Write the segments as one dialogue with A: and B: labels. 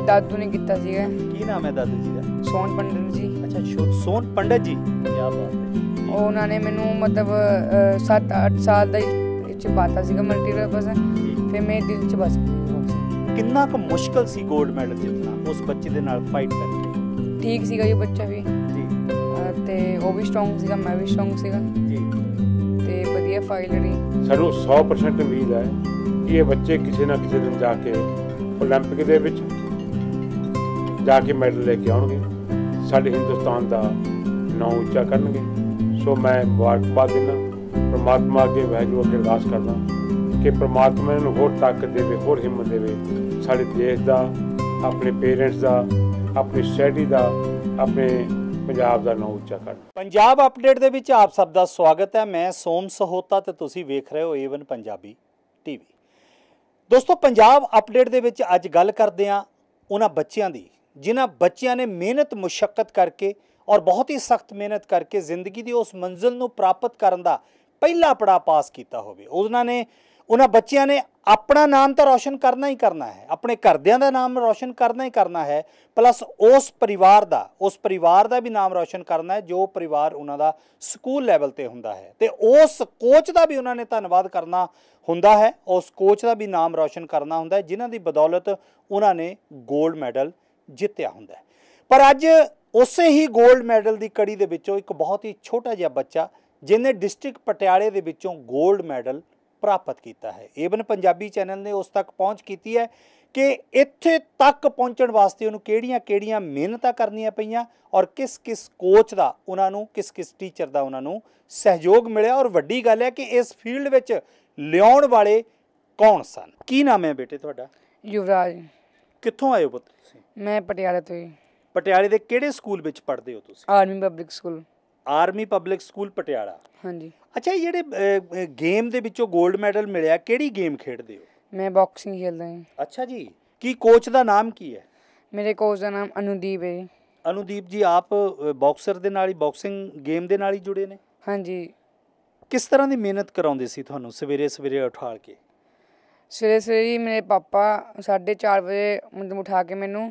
A: ਦਾਦੂ ਨੇ ਕੀਤਾ ਸੀਗਾ।
B: ਕੀ ਨਾਮ ਹੈ ਦਾਦੂ ਜੀ ਦਾ?
A: ਸੋਨ ਪੰਡਤ ਜੀ।
B: ਅੱਛਾ, ਸੋਨ ਪੰਡਤ ਜੀ, ਕੀ ਬਾਤ ਹੈ।
A: ਉਹਨਾਂ ਨੇ ਮੈਨੂੰ ਮਤਲਬ 7-8 ਸਾਲ ਦਾ ਇਹ 'ਚ ਪਾਤਾ ਸੀਗਾ ਮਲਟੀਪਰਪਸ, ਫਿਰ ਮੇਰੇ ਦਿਲ 'ਚ ਬਸ ਗਈ।
B: ਕਿੰਨਾ ਕੁ ਮੁਸ਼ਕਲ ਸੀ 골ਡ ਮੈਡਲ ਜਿੱਤਣਾ ਉਸ ਬੱਚੇ ਦੇ ਨਾਲ ਫਾਈਟ ਕਰਕੇ?
A: ਠੀਕ ਸੀਗਾ ਜੀ ਬੱਚਾ ਵੀ
B: ਜੀ,
A: ਤੇ ਉਹ ਵੀ ਸਟਰੋਂਗ ਸੀਗਾ, ਮੈਂ ਵੀ ਸਟਰੋਂਗ ਸੀਗਾ
B: ਜੀ,
A: ਤੇ ਵਧੀਆ ਫਾਈਟ ਲੜੀ।
C: ਸਾਨੂੰ 100% ਉਮੀਦ ਹੈ ਕਿ ਇਹ ਬੱਚੇ ਕਿਸੇ ਨਾ ਕਿਸੇ ਦਿਨ ਜਾ ਕੇ ਓਲੰਪਿਕ ਦੇ ਵਿੱਚ ਜਾ ਕੇ ਮੈਡਲ ਲੈ ਕੇ ਆਉਣਗੇ, ਸਾਡੇ ਹਿੰਦੁਸਤਾਨ ਦਾ ਨਾਂ ਉੱਚਾ ਕਰਨਗੇ। ਸੋ ਮੈਂ ਮੁਬਾਰਕਬਾਦ ਦਿੰਦਾ, ਪਰਮਾਤਮਾ ਅੱਗੇ ਵਾਹਿਗੁਰੂ ਅੱਗੇ ਅਰਦਾਸ ਕਰਦਾ ਕਿ ਪਰਮਾਤਮਾ ਇਹਨਾਂ ਨੂੰ ਹੋਰ ਤਾਕਤ ਦੇਵੇ, ਹੋਰ ਹਿੰਮਤ ਦੇਵੇ, ਸਾਡੇ ਦੇਸ਼ ਦਾ, ਆਪਣੇ ਪੇਰੈਂਟਸ ਦਾ, ਆਪਣੀ ਸੋਸਾਇਟੀ ਦਾ, ਆਪਣੇ ਪੰਜਾਬ ਦਾ ਨਾਂ ਉੱਚਾ ਕਰਨ।
B: ਪੰਜਾਬ ਅਪਡੇਟ ਦੇ ਵਿੱਚ ਆਪ ਸਭ ਦਾ ਸਵਾਗਤ ਹੈ। ਮੈਂ ਸੋਮ ਸਹੋਤਾ ਤੇ ਤੁਸੀਂ ਵੇਖ ਰਹੇ ਹੋ ਏਵਨ ਪੰਜਾਬੀ ਟੀਵੀ। ਦੋਸਤੋ, ਪੰਜਾਬ ਅਪਡੇਟ ਦੇ ਵਿੱਚ ਅੱਜ ਗੱਲ ਕਰਦੇ ਹਾਂ ਉਹਨਾਂ ਬੱਚਿਆਂ ਦੀ ਜਿਨ੍ਹਾਂ ਬੱਚਿਆਂ ਨੇ ਮਿਹਨਤ ਮੁਸ਼ੱਕਤ ਕਰਕੇ ਔਰ ਬਹੁਤ ਹੀ ਸਖਤ ਮਿਹਨਤ ਕਰਕੇ ਜ਼ਿੰਦਗੀ ਦੀ ਉਸ ਮੰਜ਼ਿਲ ਨੂੰ ਪ੍ਰਾਪਤ ਕਰਨ ਦਾ ਪਹਿਲਾ ਪੜਾਅ ਪਾਸ ਕੀਤਾ ਹੋਵੇ। ਉਹਨਾਂ ਬੱਚਿਆਂ ਨੇ ਆਪਣਾ ਨਾਮ ਤਾਂ ਰੌਸ਼ਨ ਕਰਨਾ ਹੀ ਕਰਨਾ ਹੈ, ਆਪਣੇ ਘਰਦਿਆਂ ਦਾ ਨਾਮ ਰੌਸ਼ਨ ਕਰਨਾ ਹੀ ਕਰਨਾ ਹੈ, ਪਲੱਸ ਉਸ ਪਰਿਵਾਰ ਦਾ ਵੀ ਨਾਮ ਰੌਸ਼ਨ ਕਰਨਾ ਹੈ ਜੋ ਪਰਿਵਾਰ ਉਹਨਾਂ ਦਾ ਸਕੂਲ ਲੈਵਲ ਤੇ ਹੁੰਦਾ ਹੈ, ਤੇ ਉਸ ਕੋਚ ਦਾ ਵੀ ਉਹਨਾਂ ਨੇ ਧੰਨਵਾਦ ਕਰਨਾ ਹੁੰਦਾ ਹੈ, ਉਸ ਕੋਚ ਦਾ ਵੀ ਨਾਮ ਰੌਸ਼ਨ ਕਰਨਾ ਹੁੰਦਾ ਹੈ ਜਿਨ੍ਹਾਂ ਦੀ ਬਦੌਲਤ ਉਹਨਾਂ ਨੇ 골ਡ ਮੈਡਲ ਜਿੱਤਿਆ ਹੁੰਦਾ ਹੈ। ਪਰ ਅੱਜ ਉਸੇ ਹੀ 골ਡ ਮੈਡਲ ਦੀ ਕੜੀ ਦੇ ਵਿੱਚੋਂ ਇੱਕ ਬਹੁਤ ਹੀ ਛੋਟਾ ਜਿਹਾ ਬੱਚਾ ਜਿਹਨੇ ਡਿਸਟ੍ਰਿਕਟ ਪਟਿਆਲੇ ਦੇ ਵਿੱਚੋਂ 골ਡ ਮੈਡਲ ਪ੍ਰਾਪਤ ਕੀਤਾ ਹੈ। ਏਵਨ ਪੰਜਾਬੀ ਚੈਨਲ ਨੇ ਉਸ ਤੱਕ ਪਹੁੰਚ ਕੀਤੀ ਹੈ ਕਿ ਇੱਥੇ ਤੱਕ ਪਹੁੰਚਣ ਵਾਸਤੇ ਉਹਨੂੰ ਕਿਹੜੀਆਂ ਮਿਹਨਤਾਂ ਕਰਨੀਆਂ ਪਈਆਂ ਔਰ ਕਿਸ ਕੋਚ ਦਾ ਉਹਨਾਂ ਨੂੰ, ਕਿਸ ਟੀਚਰ ਦਾ ਉਹਨਾਂ ਨੂੰ ਸਹਿਯੋਗ ਮਿਲਿਆ। ਔਰ ਵੱਡੀ ਗੱਲ ਹੈ ਕਿ ਇਸ ਫੀਲਡ ਵਿੱਚ ਲਿਆਉਣ ਵਾਲੇ ਕੌਣ ਸਨ। ਕੀ ਨਾਮ ਹੈ ਬੇਟੇ ਤੁਹਾਡਾ?
A: ਯੁਵਰਾਜ।
B: ਕਿੱਥੋਂ ਆਏ ਹੋ ਪੁੱਤ ਤੁਸੀਂ?
A: ਮੈਂ ਪਟਿਆਲੇ ਤੋਂ ਹੀ।
B: ਪਟਿਆਲੇ ਦੇ ਕਿਹੜੇ ਸਕੂਲ ਵਿੱਚ ਪੜ੍ਹਦੇ ਹੋ ਤੁਸੀਂ?
A: Army public school.
B: Army public school Patiala.
A: ਹਾਂਜੀ।
B: ਅੱਛਾ, ਇਹ ਜਿਹੜੇ ਗੇਮ ਦੇ ਵਿੱਚੋਂ 골ਡ ਮੈਡਲ ਮਿਲਿਆ, ਕਿਹੜੀ ਗੇਮ ਖੇਡਦੇ ਹੋ?
A: ਮੈਂ ਬਾਕਸਿੰਗ ਖੇਡਦਾ ਹਾਂ।
B: ਅੱਛਾ ਜੀ। ਕੀ ਕੋਚ ਦਾ ਨਾਮ ਕੀ ਹੈ?
A: ਮੇਰੇ ਕੋਚ ਦਾ ਨਾਮ ਅਨੁਦੀਪ ਹੈ।
B: ਅਨੁਦੀਪ ਜੀ, ਆਪ ਬਾਕਸਰ ਦੇ ਨਾਲ ਹੀ, ਬਾਕਸਿੰਗ ਗੇਮ ਦੇ ਨਾਲ ਹੀ ਜੁੜੇ ਨੇ?
A: ਹਾਂਜੀ।
B: ਕਿਸ ਤਰ੍ਹਾਂ ਦੀ ਮਿਹਨਤ ਕਰਾਉਂਦੇ ਸੀ ਤੁਹਾਨੂੰ ਸਵੇਰੇ ਉਠਾ ਕੇ?
A: ਸਵੇਰੇ ਮੇਰੇ ਪਾਪਾ 4:30 ਵਜੇ ਮਤਲਬ ਉਠਾ ਕੇ ਮੈਨੂੰ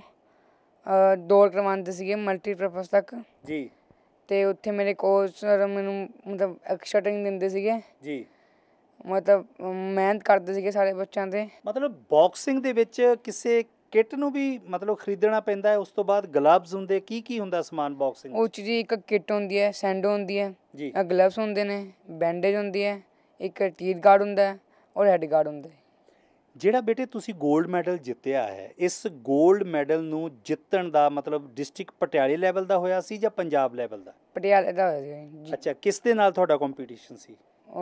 A: ਦੌੜ ਕਰਵਾਉਂਦੇ ਸੀਗੇ ਮਲਟੀਪਰਪਸ ਤੱਕ
B: ਜੀ,
A: ਤੇ ਉੱਥੇ ਮੇਰੇ ਕੋਚ ਸਰ ਮੈਨੂੰ ਮਤਲਬ ਐਕਸਟਰਾ ਟ੍ਰੇਨਿੰਗ ਦਿੰਦੇ ਸੀਗੇ
B: ਜੀ,
A: ਮਤਲਬ ਮਿਹਨਤ ਕਰਦੇ ਸੀਗੇ ਸਾਰੇ ਬੱਚਿਆਂ ਤੇ।
B: ਮਤਲਬ ਬਾਕਸਿੰਗ ਦੇ ਵਿੱਚ ਕਿਸੇ ਕਿੱਟ ਨੂੰ ਵੀ ਮਤਲਬ ਖਰੀਦਣਾ ਪੈਂਦਾ ਹੈ? ਉਸ ਤੋਂ ਬਾਅਦ ਗਲਵਜ਼ ਹੁੰਦੇ, ਕੀ ਹੁੰਦਾ ਸਮਾਨ ਬਾਕਸਿੰਗ?
A: ਉਹ 'ਚ ਜੀ ਇੱਕ ਕਿੱਟ ਹੁੰਦੀ ਹੈ, ਸੈਂਡੋ ਹੁੰਦੀ ਹੈ
B: ਜੀ,
A: ਗਲਵਸ ਹੁੰਦੇ ਨੇ, ਬੈਂਡੇਜ ਹੁੰਦੀ ਹੈ, ਇੱਕ ਟੀਥ ਗਾਰਡ ਹੁੰਦਾ ਹੈ ਔਰ ਹੈਡ ਗਾਰਡ ਹੁੰਦਾ ਹੈ।
B: ਜਿਹੜਾ ਬੇਟੇ ਤੁਸੀਂ 골ਡ ਮੈਡਲ ਜਿੱਤਿਆ ਹੈ, ਇਸ 골ਡ ਮੈਡਲ ਨੂੰ ਜਿੱਤਣ ਦਾ ਮਤਲਬ ਡਿਸਟ੍ਰਿਕਟ ਪਟਿਆਲੇ ਲੈਵਲ ਦਾ ਹੋਇਆ ਸੀ ਜਾਂ ਪੰਜਾਬ ਲੈਵਲ ਦਾ?
A: ਪਟਿਆਲੇ ਦਾ ਹੋਇਆ ਸੀ।
B: ਅੱਛਾ, ਕਿਸ ਦੇ ਨਾਲ ਤੁਹਾਡਾ ਕੰਪੀਟੀਸ਼ਨ ਸੀ?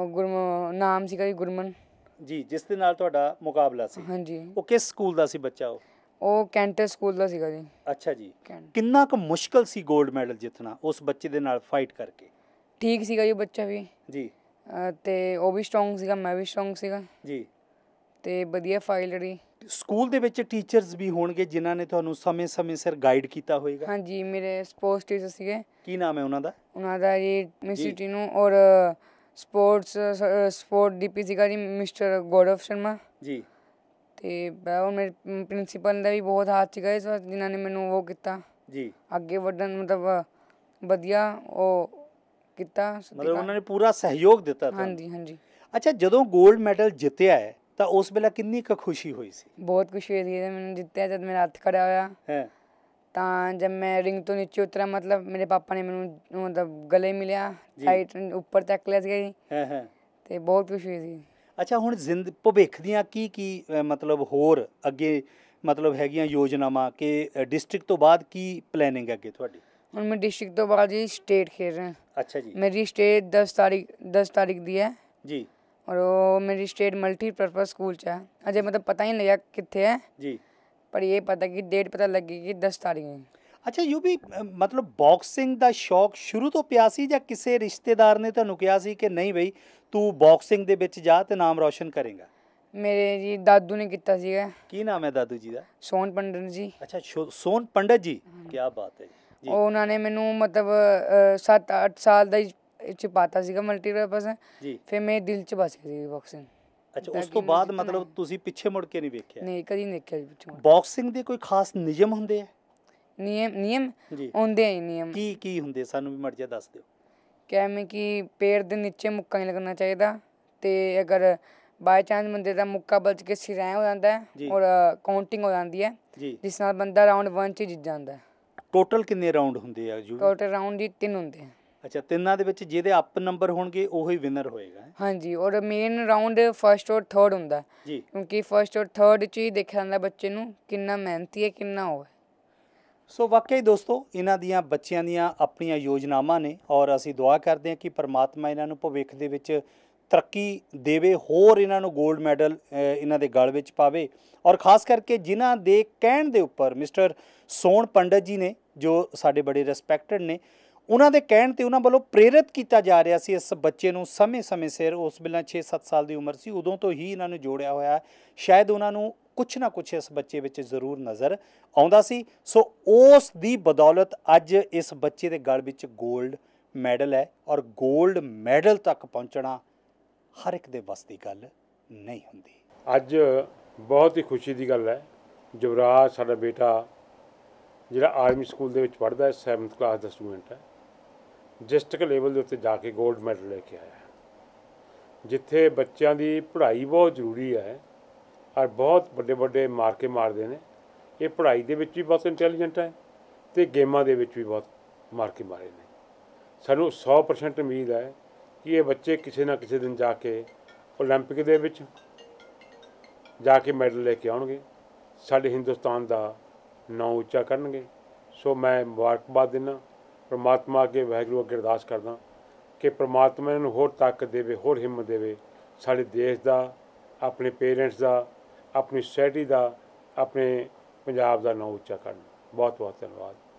A: ਉਹ ਨਾਮ ਸੀਗਾ ਜੀ ਗੁਰਮਨ
B: ਜੀ, ਜਿਸ ਦੇ ਨਾਲ ਤੁਹਾਡਾ ਮੁਕਾਬਲਾ ਸੀ।
A: ਹਾਂਜੀ।
B: ਉਹ ਕਿਸ ਸਕੂਲ ਦਾ ਸੀ ਬੱਚਾ?
A: ਉਹ ਕੈਂਟਰ ਸਕੂਲ ਦਾ ਸੀਗਾ ਜੀ।
B: ਅੱਛਾ ਜੀ। ਕਿੰਨਾ ਕੁ ਮੁਸ਼ਕਲ ਸੀ 골ਡ ਮੈਡਲ ਜਿੱਤਣਾ ਉਸ ਬੱਚੇ ਦੇ ਨਾਲ ਫਾਈਟ ਕਰਕੇ?
A: ਠੀਕ ਸੀਗਾ ਜੀ ਬੱਚਾ ਵੀ
B: ਜੀ,
A: ਤੇ ਉਹ ਵੀ ਸਟਰੋਂਗ ਸੀਗਾ, ਮੈਂ ਵੀ ਸਟਰੋਂਗ ਸੀਗਾ
B: ਜੀ,
A: ਤੇ ਵਧੀਆ ਫਾਈਟ ਲੜੀ।
B: ਸਕੂਲ ਦੇ ਵਿੱਚ ਟੀਚਰਸ ਵੀ ਹੋਣਗੇ ਜਿਨ੍ਹਾਂ ਨੇ ਤੁਹਾਨੂੰ ਸਮੇਂ ਸਿਰ ਗਾਈਡ ਕੀਤਾ ਹੋਵੇਗਾ?
A: ਹਾਂਜੀ, ਮੇਰੇ ਸਪੋਰਟਸ ਟੀਚਰ ਸੀਗੇ।
B: ਕੀ ਨਾਮ ਹੈ ਉਹਨਾਂ ਦਾ?
A: ਉਹਨਾਂ ਦਾ ਜੀ ਮਿਸ ਟੀਨੂ, ਔਰ ਸਪੋਰਟ ਡੀਪੀ ਸੀਗਾ ਜੀ ਮਿਸਟਰ ਗੌਰਵ ਸ਼ਰਮਾ
B: ਜੀ,
A: ਤੇ ਮੇਰੇ ਪ੍ਰਿੰਸੀਪਲ ਦਾ ਵੀ ਬਹੁਤ ਹੱਥ ਸੀਗਾ ਇਸ ਵਾਰ, ਜਿਨ੍ਹਾਂ ਨੇ ਮੈਨੂੰ ਉਹ ਕੀਤਾ ਜੀ ਅੱਗੇ ਵਧਣ, ਮਤਲਬ ਵਧੀਆ ਉਹ ਕੀਤਾ,
B: ਮਤਲਬ ਉਹਨਾਂ ਨੇ ਪੂਰਾ ਸਹਿਯੋਗ ਦਿੱਤਾ ਤੁਹਾਨੂੰ?
A: ਹਾਂਜੀ ਹਾਂਜੀ।
B: ਅੱਛਾ, ਜਦੋਂ 골ਡ ਮੈਡਲ ਜਿੱਤਿਆ ਹੈ ਤਾਂ ਉਸ ਵੇਲੇ ਕਿੰਨੀ ਕੁ ਖੁਸ਼ੀ ਹੋਈ ਸੀ?
A: ਬਹੁਤ ਖੁਸ਼ੀ ਹੋਈ ਸੀ ਮੈਨੂੰ ਜਿੱਤਿਆ। ਜਦ ਮੇਰਾ ਹੱਥ ਖੜਿਆ ਹੋਇਆ
B: ਹੈ
A: ਤਾਂ ਜਦ ਮੈਂ ਰਿੰਗ ਤੋਂ ਨੀਚੇ ਉਤਰਿਆ, ਮਤਲਬ ਮੇਰੇ ਪਾਪਾ ਨੇ ਮੈਨੂੰ ਮਤਲਬ ਗਲੇ ਮਿਲਿਆ, ਸਾਈਡ ਉੱਪਰ ਚੱਕ ਲਿਆ ਸੀਗਾ ਜੀ, ਤੇ ਬਹੁਤ ਖੁਸ਼ੀ ਹੋਈ ਸੀ।
B: ਅੱਛਾ, ਹੁਣ ਭਵਿੱਖ ਦੀਆਂ ਕੀ ਮਤਲਬ ਹੋਰ ਅੱਗੇ ਮਤਲਬ ਹੈਗੀਆਂ ਯੋਜਨਾਵਾਂ ਕਿ ਡਿਸਟ੍ਰਿਕਟ ਤੋਂ ਬਾਅਦ ਕੀ ਪਲੈਨਿੰਗ ਹੈ ਅੱਗੇ ਤੁਹਾਡੀ? ਹੁਣ
A: ਮੈਂ ਡਿਸਟ੍ਰਿਕਟ ਤੋਂ ਬਾਅਦ ਜੀ ਸਟੇਟ ਖੇਡ ਰਿਹਾ।
B: ਅੱਛਾ ਜੀ।
A: ਮੇਰੀ ਸਟੇਟ 10 ਤਾਰੀਖ ਦੀ ਹੈ
B: ਜੀ,
A: ਔਰ ਉਹ ਮੇਰੀ ਸਟੇਟ ਮਲਟੀਪਰਪਸ ਸਕੂਲ 'ਚ ਹੈ। ਅਜੇ ਮਤਲਬ ਪਤਾ ਹੀ ਨਹੀਂ ਲੱਗਿਆ ਕਿੱਥੇ ਹੈ ਜੀ, ਪਰ ਇਹ ਪਤਾ ਕਿ ਡੇਟ ਪਤਾ ਲੱਗੇਗੀ 10 ਤਾਰੀਖ ਨੂੰ।
B: ਅੱਛਾ, ਯੂ ਵੀ ਮਤਲਬ ਬਾਕਸਿੰਗ ਦਾ ਸ਼ੌਕ ਸ਼ੁਰੂ ਤੋਂ ਪਿਆ ਸੀ ਜਾਂ ਕਿਸੇ ਰਿਸ਼ਤੇਦਾਰ ਨੇ ਤੁਹਾਨੂੰ ਕਿਹਾ ਸੀ ਕਿ ਨਹੀਂ ਬਈ ਤੂੰ ਬਾਕਸਿੰਗ ਦੇ ਵਿੱਚ ਜਾ ਤੇ ਨਾਮ ਰੌਸ਼ਨ ਕਰੇਗਾ?
A: ਮੇਰੇ ਜੀ ਦਾਦੂ ਨੇ ਕੀਤਾ ਸੀਗਾ।
B: ਕੀ ਨਾਮ ਹੈ ਦਾਦੂ ਜੀ ਦਾ?
A: ਸੋਨ ਪੰਡਤ ਜੀ।
B: ਅੱਛਾ, ਸੋਨ ਪੰਡਤ ਜੀ, ਕੀ ਬਾਤ ਹੈ ਜੀ।
A: ਉਹਨਾਂ ਨੇ ਮੈਨੂੰ ਮਤਲਬ 7-8 ਸਾਲ ਦਾ ਇਹ 'ਚ ਪਾਤਾ ਸੀਗਾ ਮਲਟੀਪਰਪਸ, ਫਿਰ ਮੇਰੇ ਦਿਲ 'ਚ ਬਸ ਗਈ ਬਾਕਸਿੰਗ।
B: ਅੱਛਾ, ਉਸ ਤੋਂ ਬਾਅਦ ਮਤਲਬ ਤੁਸੀਂ ਪਿੱਛੇ ਮੁੜ ਕੇ ਨਹੀਂ ਵੇਖਿਆ?
A: ਨਹੀਂ, ਕਦੀ ਨਹੀਂ ਦੇਖਿਆ ਜੀ ਪਿੱਛੇ।
B: ਬਾਕਸਿੰਗ ਦੇ ਕੋਈ ਖਾਸ ਨਿਯਮ ਹੁੰਦੇ ਆ?
A: ਨਿਯਮ
B: ਜੀ
A: ਹੁੰਦੇ ਆ ਨਿਯਮ।
B: ਕੀ ਹੁੰਦੇ, ਸਾਨੂੰ ਵੀ ਮੜ ਜਾ ਦੱਸ ਦਿਓ।
A: ਕਿਵੇਂ ਕਿ ਪੈਰ ਦੇ ਨੀਚੇ ਮੁੱਕਾ ਨਹੀਂ ਲੱਗਣਾ ਚਾਹੀਦਾ, ਤੇ ਅਗਰ ਬਾਈ ਚਾਂਸ ਬੰਦੇ ਦਾ ਮੁੱਕਾ ਬਚ ਕੇ ਸਿਰ ਐਂ ਹੋ ਜਾਂਦਾ ਹੈ ਔਰ ਕਾਊਂਟਿੰਗ ਹੋ ਜਾਂਦੀ ਹੈ, ਜਿਸ ਨਾਲ ਬੰਦਾ ਰਾਊਂਡ 1 'ਚ ਜਿੱਤ ਜਾਂਦਾ ਹੈ।
B: ਟੋਟਲ ਕਿੰਨੇ ਰਾਊਂਡ ਹੁੰਦੇ ਆ ਜੀ?
A: ਟੋਟਲ ਰਾਊਂਡ ਜੀ 3 ਹੁੰਦੇ ਆ।
B: ਅੱਛਾ, ਤਿੰਨਾਂ ਦੇ ਵਿੱਚ ਜਿਹਦੇ ਅਪ ਨੰਬਰ ਹੋਣਗੇ ਉਹੀ ਵਿਨਰ ਹੋਏਗਾ?
A: ਹਾਂਜੀ, ਔਰ ਮੇਨ ਰਾਊਂਡ ਫਸਟ ਔਰ ਥਰਡ ਹੁੰਦਾ ਜੀ, ਕਿਉਂਕਿ ਫਸਟ ਔਰ ਥਰਡ 'ਚ ਹੀ ਦੇਖਿਆ ਜਾਂਦਾ ਬੱਚੇ ਨੂੰ ਕਿੰਨਾ ਮਿਹਨਤੀ ਹੈ, ਕਿੰਨਾ ਉਹ ਹੈ।
B: ਸੋ ਵਾਕਈ ਦੋਸਤੋ, ਇਹਨਾਂ ਦੀਆਂ ਬੱਚਿਆਂ ਦੀਆਂ ਆਪਣੀਆਂ ਯੋਜਨਾਵਾਂ ਨੇ ਔਰ ਅਸੀਂ ਦੁਆ ਕਰਦੇ ਹਾਂ ਕਿ ਪਰਮਾਤਮਾ ਇਹਨਾਂ ਨੂੰ ਭਵਿੱਖ ਦੇ ਵਿੱਚ ਤਰੱਕੀ ਦੇਵੇ, ਹੋਰ ਇਹਨਾਂ ਨੂੰ 골ਡ ਮੈਡਲ ਇਹਨਾਂ ਦੇ ਗਲ ਵਿੱਚ ਪਾਵੇ। ਔਰ ਖਾਸ ਕਰਕੇ ਜਿਨ੍ਹਾਂ ਦੇ ਕਹਿਣ ਦੇ ਉੱਪਰ ਮਿਸਟਰ ਸੋਹਣ ਪੰਡਤ ਜੀ ਨੇ, ਜੋ ਸਾਡੇ ਬੜੇ ਰਿਸਪੈਕਟਡ ਨੇ, ਉਹਨਾਂ ਦੇ ਕਹਿਣ 'ਤੇ ਉਹਨਾਂ ਵੱਲੋਂ ਪ੍ਰੇਰਿਤ ਕੀਤਾ ਜਾ ਰਿਹਾ ਸੀ ਇਸ ਬੱਚੇ ਨੂੰ ਸਮੇਂ ਸਿਰ। ਉਸ ਵੇਲੇ 6-7 ਸਾਲ ਦੀ ਉਮਰ ਸੀ, ਉਦੋਂ ਤੋਂ ਹੀ ਇਹਨਾਂ ਨੂੰ ਜੋੜਿਆ ਹੋਇਆ। ਸ਼ਾਇਦ ਉਹਨਾਂ ਨੂੰ ਕੁਛ ਨਾ ਕੁਛ ਇਸ ਬੱਚੇ ਵਿੱਚ ਜ਼ਰੂਰ ਨਜ਼ਰ ਆਉਂਦਾ ਸੀ। ਸੋ ਉਸ ਦੀ ਬਦੌਲਤ ਅੱਜ ਇਸ ਬੱਚੇ ਦੇ ਗਲ ਵਿੱਚ 골ਡ ਮੈਡਲ ਹੈ, ਔਰ 골ਡ ਮੈਡਲ ਤੱਕ ਪਹੁੰਚਣਾ ਹਰ ਇੱਕ ਦੇ ਵੱਸ ਦੀ ਗੱਲ ਨਹੀਂ ਹੁੰਦੀ।
C: ਅੱਜ ਬਹੁਤ ਹੀ ਖੁਸ਼ੀ ਦੀ ਗੱਲ ਹੈ, ਯੁਵਰਾਜ ਸਾਡਾ ਬੇਟਾ ਜਿਹੜਾ ਆਰਮੀ ਸਕੂਲ ਦੇ ਵਿੱਚ ਪੜ੍ਹਦਾ ਹੈ, 7th ਕਲਾਸ ਦਾ ਸਟੂਡੈਂਟ ਹੈ, ਡਿਸਟ੍ਰਿਕਟ ਲੈਵਲ ਦੇ ਉੱਤੇ ਜਾ ਕੇ 골ਡ ਮੈਡਲ ਲੈ ਕੇ ਆਇਆ। ਜਿੱਥੇ ਬੱਚਿਆਂ ਦੀ ਪੜ੍ਹਾਈ ਬਹੁਤ ਜ਼ਰੂਰੀ ਹੈ ਔਰ ਬਹੁਤ ਵੱਡੇ ਮਾਰਕੇ ਮਾਰਦੇ ਨੇ, ਇਹ ਪੜ੍ਹਾਈ ਦੇ ਵਿੱਚ ਵੀ ਬਹੁਤ ਇੰਟੈਲੀਜੈਂਟ ਹੈ ਅਤੇ ਗੇਮਾਂ ਦੇ ਵਿੱਚ ਵੀ ਬਹੁਤ ਮਾਰਕੇ ਮਾਰੇ ਨੇ। ਸਾਨੂੰ 100% ਉਮੀਦ ਹੈ ਕਿ ਇਹ ਬੱਚੇ ਕਿਸੇ ਨਾ ਕਿਸੇ ਦਿਨ ਜਾ ਕੇ ਓਲੰਪਿਕ ਦੇ ਵਿੱਚ ਜਾ ਕੇ ਮੈਡਲ ਲੈ ਕੇ ਆਉਣਗੇ, ਸਾਡੇ ਹਿੰਦੁਸਤਾਨ ਦਾ ਨਾਂ ਉੱਚਾ ਕਰਨਗੇ। ਸੋ ਮੈਂ ਮੁਬਾਰਕਬਾਦ ਦਿੰਦਾ, ਪਰਮਾਤਮਾ ਅੱਗੇ, ਵਾਹਿਗੁਰੂ ਅੱਗੇ ਅਰਦਾਸ ਕਰਦਾ ਕਿ ਪਰਮਾਤਮਾ ਇਹਨਾਂ ਨੂੰ ਹੋਰ ਤਾਕਤ ਦੇਵੇ, ਹੋਰ ਹਿੰਮਤ ਦੇਵੇ, ਸਾਡੇ ਦੇਸ਼ ਦਾ, ਆਪਣੇ ਪੇਰੈਂਟਸ ਦਾ, ਆਪਣੀ ਸੋਸਾਇਟੀ ਦਾ, ਆਪਣੇ ਪੰਜਾਬ ਦਾ ਨਾਂ ਉੱਚਾ ਕਰਨ। ਬਹੁਤ ਬਹੁਤ ਧੰਨਵਾਦ।